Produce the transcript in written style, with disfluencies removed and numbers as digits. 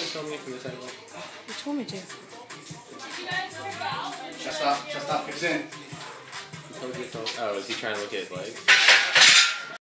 film me from this angle? You told me to. Just stop. Fix it. Oh, is he trying to look at his legs?